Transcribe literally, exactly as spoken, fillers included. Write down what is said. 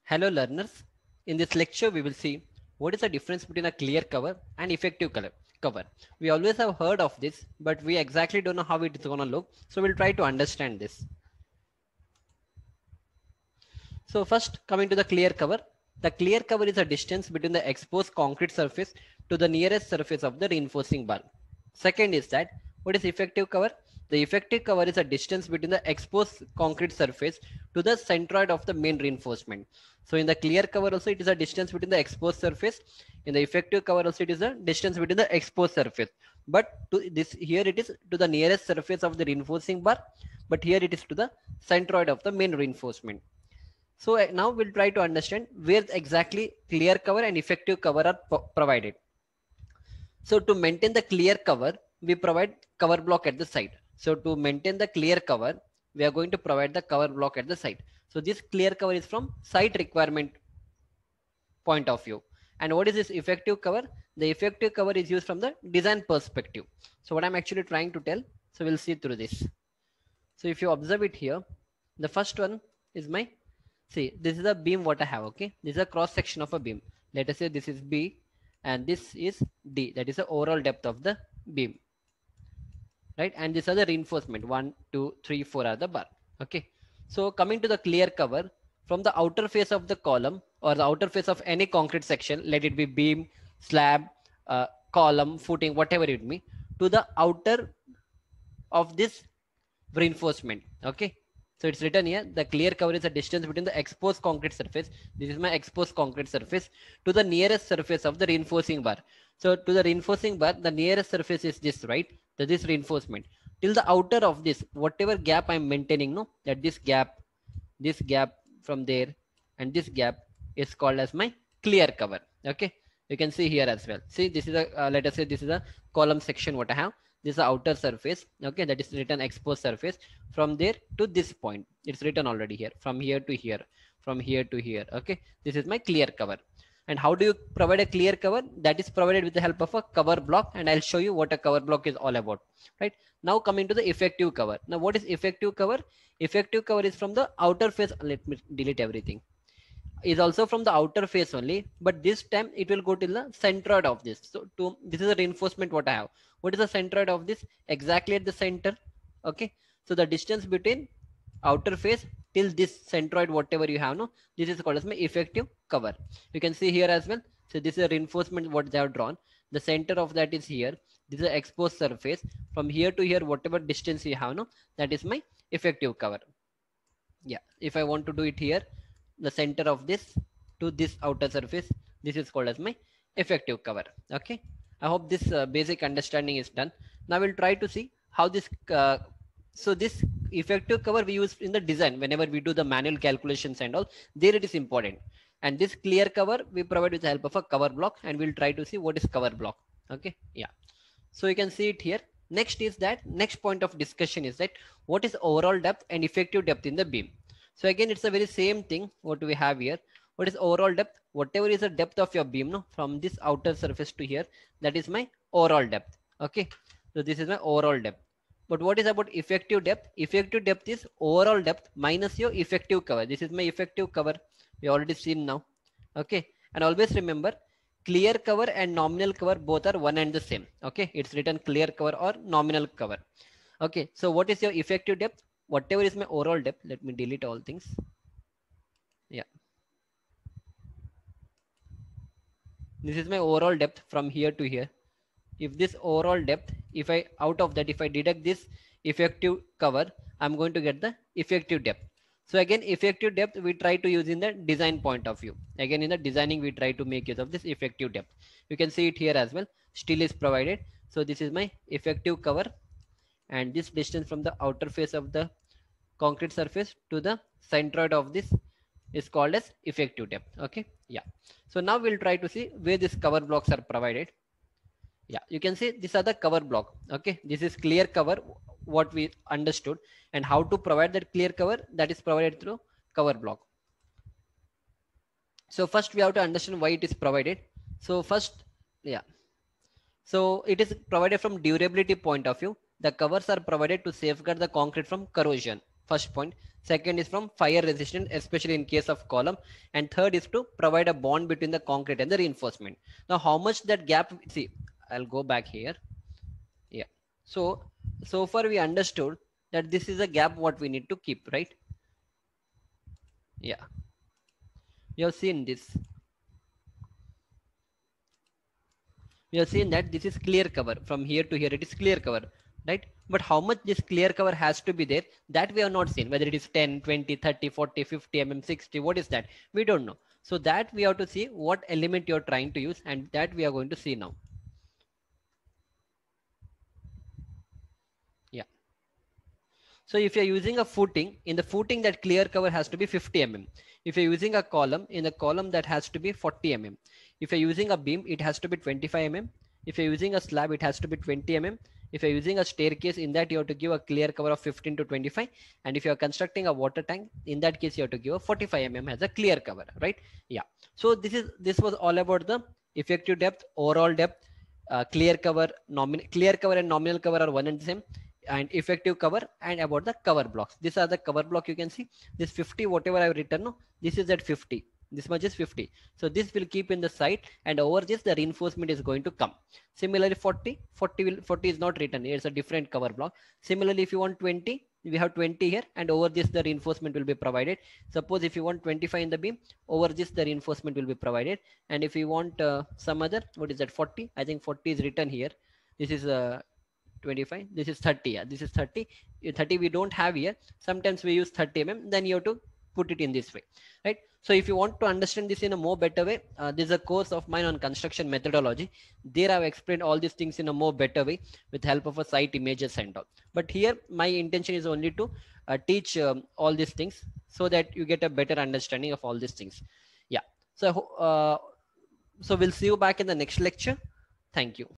Hello learners, in this lecture we will see what is the difference between a clear cover and effective color cover. We always have heard of this, but we exactly don't know how it is going to look. So we'll try to understand this. So first, coming to the clear cover. The clear cover is a distance between the exposed concrete surface to the nearest surface of the reinforcing bar. Second is that what is effective cover? The effective cover is a distance between the exposed concrete surface to the centroid of the main reinforcement. So in the clear cover also it is a distance between the exposed surface. In the effective cover also it is a distance between the exposed surface. But to this here it is to the nearest surface of the reinforcing bar. But here it is to the centroid of the main reinforcement. So uh, now we'll try to understand where exactly clear cover and effective cover are provided. So to maintain the clear cover, we provide cover block at the side. So to maintain the clear cover, we are going to provide the cover block at the side. So this clear cover is from site requirement point of view. And what is this effective cover? The effective cover is used from the design perspective. So what I'm actually trying to tell, so we'll see through this. So if you observe it here, the first one is my, see, this is a beam what I have, okay? This is a cross section of a beam. Let us say this is B and this is D, that is the overall depth of the beam, right? And these are the reinforcement, one, two, three, four are the bar, okay? So coming to the clear cover, from the outer face of the column or the outer face of any concrete section, let it be beam, slab, uh, column, footing, whatever it may, to the outer of this reinforcement, okay? So it's written here, the clear cover is a distance between the exposed concrete surface, this is my exposed concrete surface, to the nearest surface of the reinforcing bar. So to the reinforcing bar, the nearest surface is this, right? So this reinforcement. Till the outer of this, whatever gap I'm maintaining, no, that this gap, this gap from there, and this gap is called as my clear cover, okay? You can see here as well. See, this is a, uh, let us say this is a column section what I have. This is the outer surface, okay, that is written exposed surface. From there to this point, it's written already here, from here to here, from here to here, okay? This is my clear cover. And how do you provide a clear cover? That is provided with the help of a cover block, and I'll show you what a cover block is all about, right? Now coming to the effective cover. Now what is effective cover? Effective cover is from the outer face. Let me delete everything. Is also from the outer face only, but this time it will go till the centroid of this. So to this is a reinforcement what I have. What is the centroid of this? Exactly at the center, okay? So the distance between outer face till this centroid whatever you have, no, this is called as my effective cover. You can see here as well. So this is a reinforcement what they have drawn. The center of that is here. This is an exposed surface. From here to here, whatever distance you have, no, that is my effective cover. Yeah, if I want to do it here, the center of this to this outer surface, this is called as my effective cover, okay? I hope this uh, basic understanding is done. Now we'll try to see how this uh, so this effective cover we use in the design whenever we do the manual calculations and all, there it is important. And this clear cover we provide with the help of a cover block, and we'll try to see what is cover block, okay? Yeah, so you can see it here. Next is that next point of discussion is that what is overall depth and effective depth in the beam. So again, it's a very same thing what we have here. What is overall depth? Whatever is the depth of your beam, no, from this outer surface to here, that is my overall depth, okay? So this is my overall depth. But what is about effective depth? Effective depth is overall depth minus your effective cover. This is my effective cover. We already seen now, okay? And always remember, clear cover and nominal cover both are one and the same, okay? It's written clear cover or nominal cover, okay? So what is your effective depth? Whatever is my overall depth, let me delete all things. Yeah, this is my overall depth from here to here. If this overall depth, if I out of that, if I deduct this effective cover, I'm going to get the effective depth. So again, effective depth we try to use in the design point of view. Again, in the designing we try to make use of this effective depth. You can see it here as well. Still is provided. So this is my effective cover, and this distance from the outer face of the concrete surface to the centroid of this is called as effective depth, okay? Yeah, so now we'll try to see where these cover blocks are provided. Yeah, you can see these are the cover block, okay? This is clear cover what we understood, and how to provide that clear cover, that is provided through cover block. So first we have to understand why it is provided. So first, yeah, so it is provided from durability point of view. The covers are provided to safeguard the concrete from corrosion. First point. Second is from fire resistant, especially in case of column. And third is to provide a bond between the concrete and the reinforcement. Now, how much that gap, see, I'll go back here. Yeah. So, so far we understood that this is a gap what we need to keep, right? Yeah. You have seen this. We have seen that this is clear cover. From here to here, it is clear cover, right? But how much this clear cover has to be there, that we have not seen. Whether it is ten, twenty, thirty, forty, fifty mm, sixty, what is that? We don't know. So that we have to see what element you're trying to use, and that we are going to see now. Yeah. So if you're using a footing, in the footing that clear cover has to be fifty millimeters. If you're using a column, in the column that has to be forty millimeters. If you're using a beam, it has to be twenty-five millimeters. If you're using a slab, it has to be twenty millimeters. If you're using a staircase, in that you have to give a clear cover of fifteen to twenty-five. And if you're constructing a water tank, in that case, you have to give a forty-five millimeters as a clear cover, right? Yeah. So this is this was all about the effective depth, overall depth, uh, clear cover, nominal clear cover and nominal cover are one and the same, and effective cover, and about the cover blocks. These are the cover block. You can see this fifty, whatever I've written, no, this is at fifty. This much is fifty. So this will keep in the side, and over this the reinforcement is going to come. Similarly, forty, forty will forty is not written. It's a different cover block. Similarly, if you want twenty, we have twenty here, and over this the reinforcement will be provided. Suppose if you want twenty-five in the beam, over this the reinforcement will be provided. And if you want uh, some other, what is that, forty? I think forty is written here. This is a uh, twenty-five, this is thirty. Yeah, this is thirty. thirty we don't have here. Sometimes we use thirty millimeters, then you have to put it in this way, right? So if you want to understand this in a more better way, uh, there's a course of mine on construction methodology. There I've explained all these things in a more better way with help of a site images and all. But here my intention is only to uh, teach um, all these things so that you get a better understanding of all these things. Yeah. So uh, so we'll see you back in the next lecture. Thank you.